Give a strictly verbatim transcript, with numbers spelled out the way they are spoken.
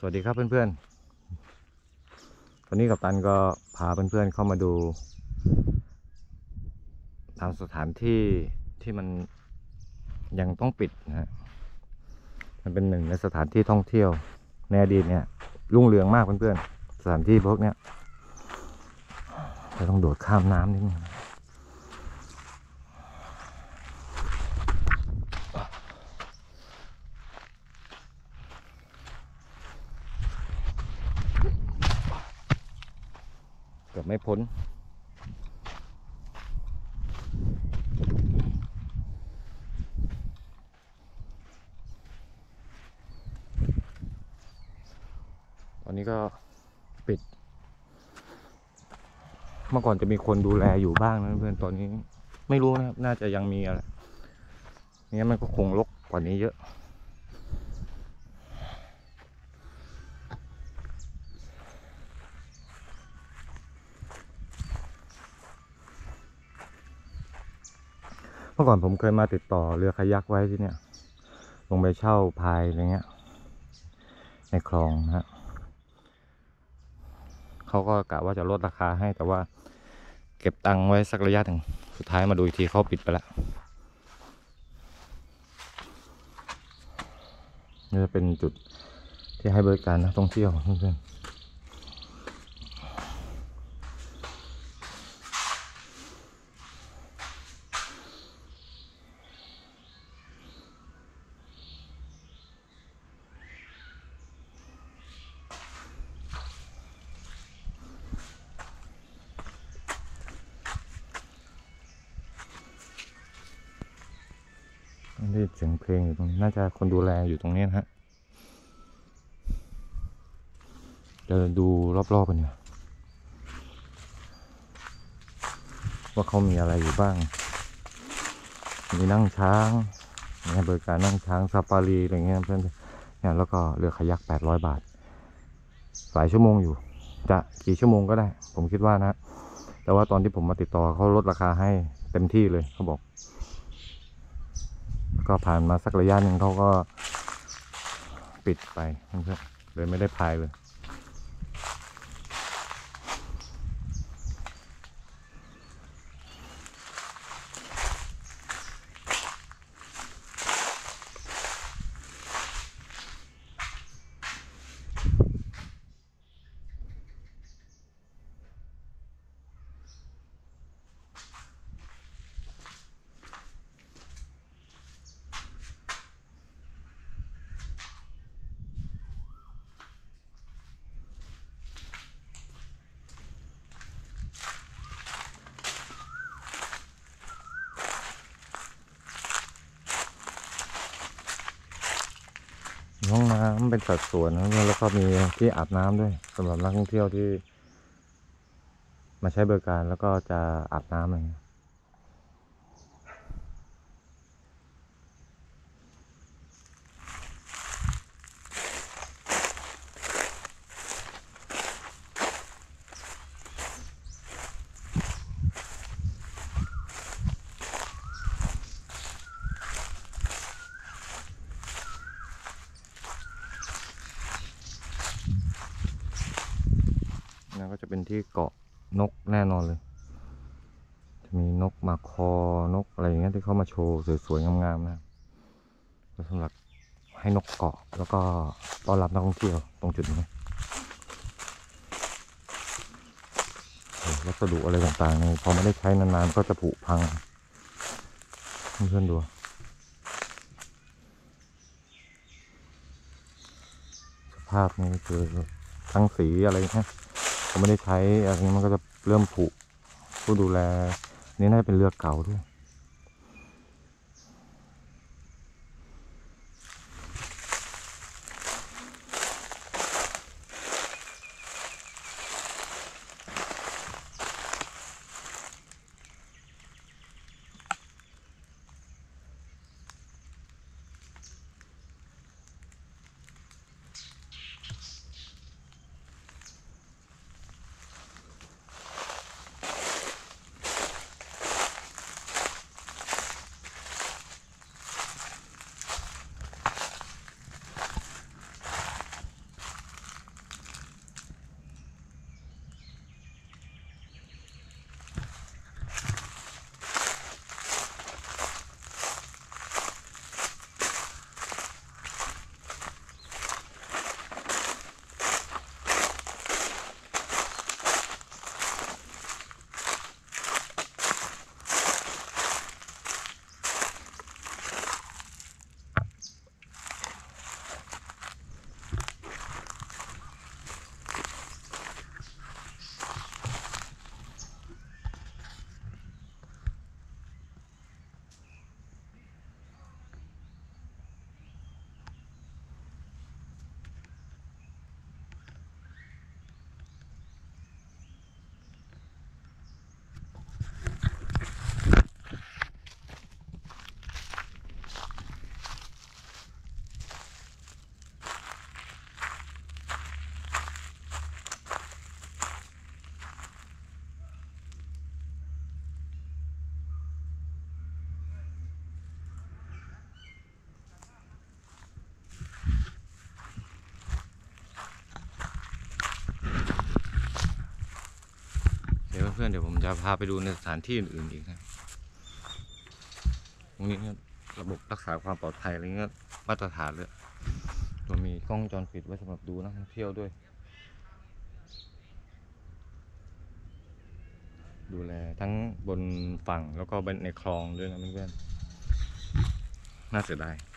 สวัสดีครับเพื่อนๆวันนี้กัปตันก็พาเพื่อนๆเข้ามาดูตามสถานที่ที่มันยังต้องปิดนะฮะมันเป็นหนึ่งในสถานที่ท่องเที่ยวในอดีตเนี่ยรุ่งเรืองมากเพื่อนๆสถานที่พวกเนี้ยจะต้องโดดข้ามน้ำนิดนึงเกือบไม่พ้นตอนนี้ก็ปิดเมื่อก่อนจะมีคนดูแลอยู่บ้างนะเพื่อนตอนนี้ไม่รู้นะครับน่าจะยังมีอะไรงั้นมันก็คงรกกว่านี้เยอะเมื่อก่อนผมเคยมาติดต่อเรือคายักไว้ที่เนี่ยลงไปเช่าพายอะไรเงี้ยในคลองนะฮะเขาก็กะว่าจะลดราคาให้แต่ว่าเก็บตังค์ไว้สักระยะหนึ่งสุดท้ายมาดูอีกทีเขาปิดไปแล้วนี่จะเป็นจุดที่ให้บริการนักท่องเที่ยวเพื่อนนี่เสียงเพลงอยู่ตรงนี้น่าจะคนดูแลอยู่ตรงนี้นะฮะจะดูรอบๆกันอยู่ว่าเขามีอะไรอยู่บ้างมีนั่งช้างมีบริการนั่งช้างซาฟารีอะไรเงี้ยเพื่อนเนี่ยแล้วก็เรือคายักแปดร้อยบาทหลายชั่วโมงอยู่จะกี่ชั่วโมงก็ได้ผมคิดว่านะแต่ว่าตอนที่ผมมาติดต่อเขาลดราคาให้เต็มที่เลยเขาบอกก็ผ่านมาสักระยะหนึ่งเขาก็ปิดไปเพื่อนเลยไม่ได้พายเลยห้องน้ำเป็นสัดส่วนนะแล้วก็มีที่อาบน้ำด้วยสำหรับนักท่องเที่ยวที่มาใช้บริการแล้วก็จะอาบน้ำอะไรเงี้ยนั่นก็จะเป็นที่เกาะนกแน่นอนเลยจะมีนกมาคอนกอะไรอย่างเงี้ยที่เขามาโชว์สวยๆงามๆนะสำหรับให้นกเกาะแล้วก็ต้อนรับนักท่องเที่ยวตรงจุดนี้วัสดุอะไรต่างๆเนี่ยพอไม่ได้ใช้นานๆก็จะผุพังเพื่อนๆดูสภาพนี่คือทั้งสีอะไรนะพอไม่ได้ใช้อะไรนี้มันก็จะเริ่มผุผู้ดูแลนี่น่าจะเป็นเรือเก่าด้วยพื่อนๆเดี๋ยวผมจะพาไปดูในสถานที่อื่นๆอีกนะตรงนี้เนี่ยระบบรักษาความปลอดภัยอะไรเงี้ยมาตรฐานเลยตัวมีกล้องวงจรปิดไว้สำหรับดูนักท่องเที่ยวด้วยดูแลทั้งบนฝั่งแล้วก็ในคลองด้วยนะเพื่อนๆน่าเสียดาย